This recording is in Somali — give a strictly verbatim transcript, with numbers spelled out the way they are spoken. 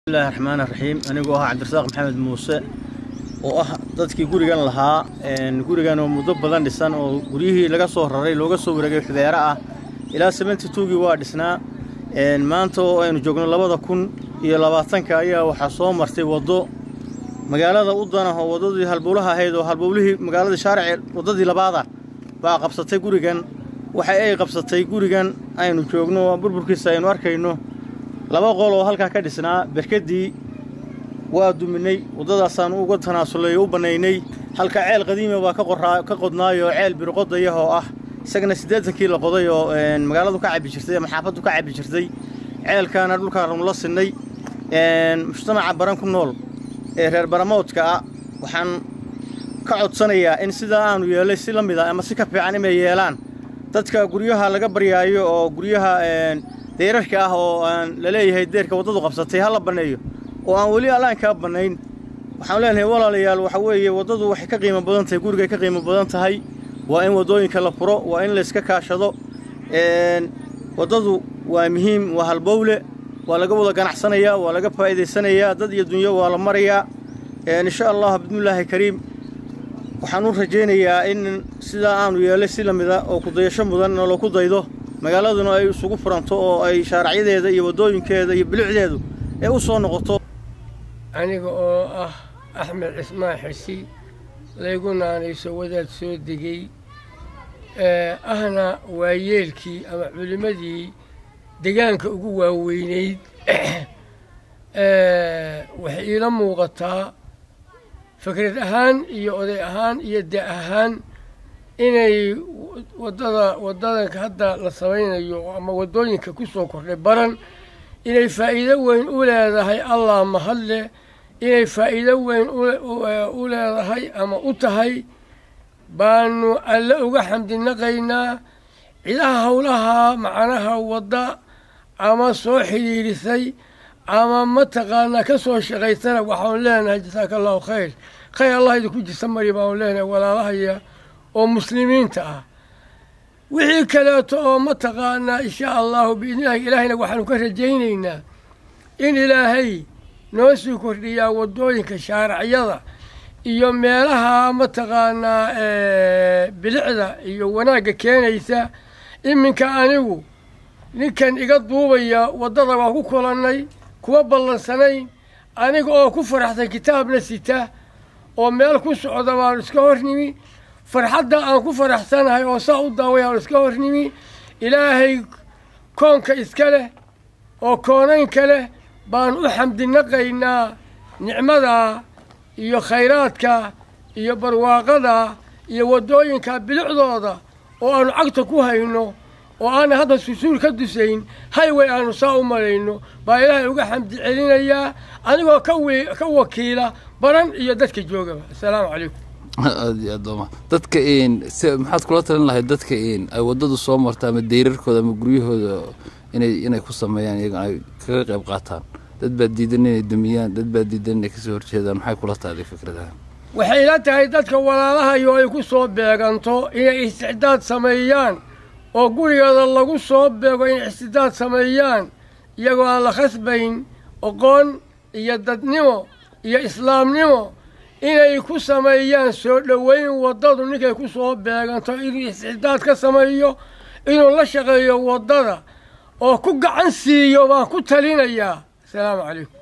بسم الله الرحمن الرحيم أنا جوها عبد الرزاق محمد موسى وأه dadkii gurigan lahaa een gurigan oo muddo badan dhisan oo guriyihii laga soo raray looga soo wareegay xudeera ah ilaa seventy-two waa dhisnaa een maanta oo aynu joogno labada kun iyo labaatanka ayaa waxa soo martay wado magaalada u danaha wadadii halbowlaha ahayd oo halbowlihii magaalada shaaric wadadii labaada baa qabsatay gurigan waxa ay qabsatay gurigan aynu joogno burburkiisa aynu arkayno laba qol oo halka ka dhisnaa barkadii waa duminay wadadaasaan uga tanaasulay u banaynay halka ceel qadiimi waa ka qoraa ka qodnaayo ceel birqodayo oo ah isagana siddeetan kiilo qoday oo een magaaladu ka cabi jirtay ama xaafadu ka cabi jirtay ceelkaana dhulka la sinay een mujtamaca baran ku nool ee reer baramoodka waxaan ka codsanayaa in sida aanu yeelay si la mid ah ama si ka fiican inay yeelaan dadka guryaha laga bariyaayo oo guryaha een deerarka ah oo aan la leeyahay deerka wadadu qabsatay hal la baneeyo oo aan wali alaan ka banayn waxaan leenahay walaalayaal waxa weeye wadadu waxay ka qiimo badan tahay guriga ka qiimo badan tahay waa in wadooyinka la furo waa in la iska kaashado een wadadu waa muhiim waa halbowle waa laga wada ganacsanaya waa laga faa'iideysanaya dad iyo dunyo waa la maraya een insha Allah bismillaahi kariim waxaan u rajaynayaa in sida aanu yeelay si la mid ah oo ku dayasho mudan oo ku daydo magaaladuna ay isugu furanto oo ay shaariicyadeeda iyo wadooyinkeeda iyo bilicdeedu ee u soo noqoto aniga oo ah Axmed Ismaan Xisi leeguna aanay soo wadaad soo digay ee ahna waayeelkii ama culimadii deegaanka ugu waaweyneyd ee waxay ila muuqataa fikrad ahaan iyo oday ahaan iyo da ahaan inay wadada wadadanka hadda la samaynayo ama wadooyinka ku soo kordhay baran inay faa'iido weyn u leedahay Allah mahadle inay faa'iido weyn u leedahay ama u tahay baanu alla uga xamdinaqaynaa ciidaha hawlaha macnaha wada ama soo xiriirisay ama mataqaana ka soo shaqaysana waxaan leenahay jazakallahu khayr khayr Allah idinku jisamari baan leenahay walaalahaya oo muslimiinta ah wixii kale oo mataqaana insha Allah biidnaahi ilaahina waxaanu ka rajaynaynaa in ilaahay noo soo kordhiya wadooyinka shaaricyada iyo meelaha mataqaana ee bilicda iyo wanaaga keenaysa iminka anigu ninkan iga duubaya wadada waa ku kulanay kuwa ballansanay aniga oo ku faraxsan kitaabna sita oo meel ku socda waan iska hornimi farxadda aan ku faraxsanahay oo saa u daaway aan iska hornimi ilaahay koonka iska leh oo koonayn kale baan u xamdinaqaynaa nicmada iyo khayraadka iyo barwaaqada iyo wadooyinka bilicdooda oo aanu cagta ku hayno oo aan hadda susuul ka dusayn highway aanu saa u malayno baa ilaahay uga xamdi celinayaa anigoo ka ka wakiila baran iyo dadka joogaba assalaamu calaykum aad dooma dadka in maxaad kula talin lahayd dadka in ay wadadu soo martaa ama deerarkooda ama guryahooda inay inay ku sameeyaan iyaga ay kaga qayb qaataan dad baa diidan inay dumiyaan dad baa diidan inay ka soo horjeedaan maxay kula tahay fikradaha waxay la tahay dadka walaalaha iyo ay ku soo beeganto inay isticdaad sameeyaan oo gurigooda lagu soo beego in isticdaad sameeyaan iyagoo aan la khasbayn aqoon iyo dadnimo iyo islaamnimo inay ku sameeyaan soo dhaweyn wadadu ninkay ku soo beeganto inuu isticdaad ka sameeyo inuu la shaqeeyo wadada oo ku gacan siiyo baan ku talinayaa السلام عليكم.